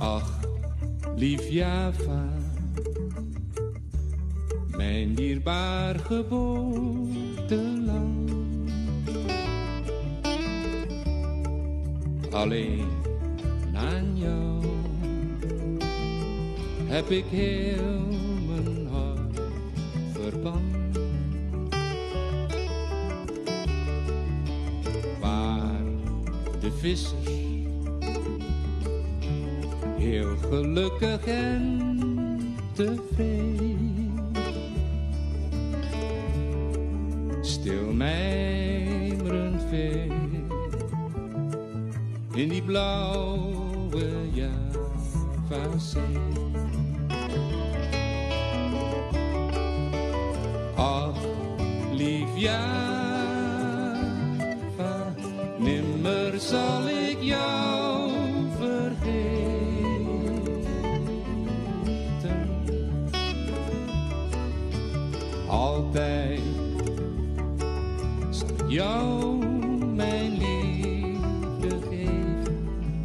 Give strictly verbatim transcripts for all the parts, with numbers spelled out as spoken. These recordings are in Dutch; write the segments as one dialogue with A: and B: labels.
A: Ach, lief Java, mijn dierbaar geboorteland. Alleen aan jou heb ik heel mijn hart verpand. Waar de vissers heel gelukkig en tevreden stil mijmerend veer in die blauwe Javazee. Ach, lief Java, nimmer zal ik jou vergeten. Altijd zal ik jou mijn liefde geven,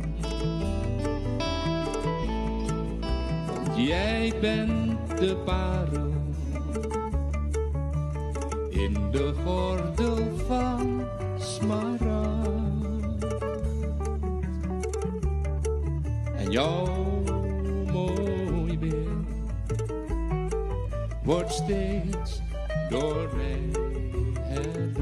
A: want jij bent de parel in de gordel van smaragd. En jouw mooi beeld wordt steeds door mij herdacht.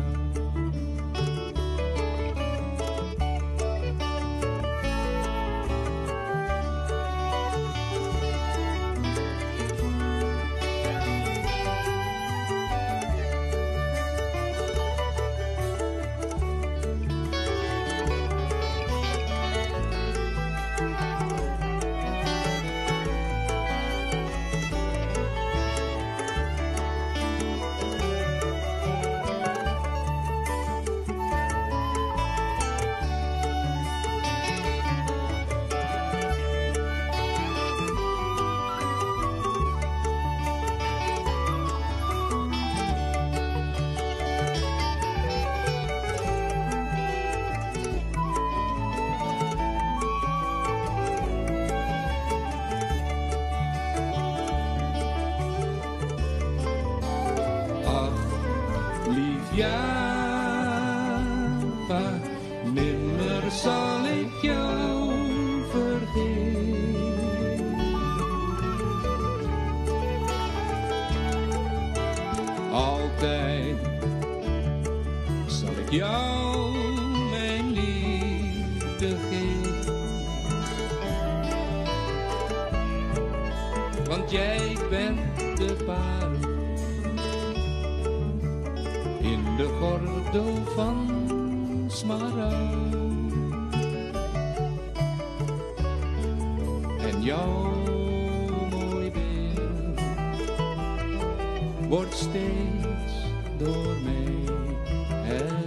A: Java, nimmer zal ik jou vergeten. Altijd zal ik jou mijn liefde geven, want jij bent de parel in de gordel van smaragd. En jouw mooi beeld wordt steeds door mij herdacht.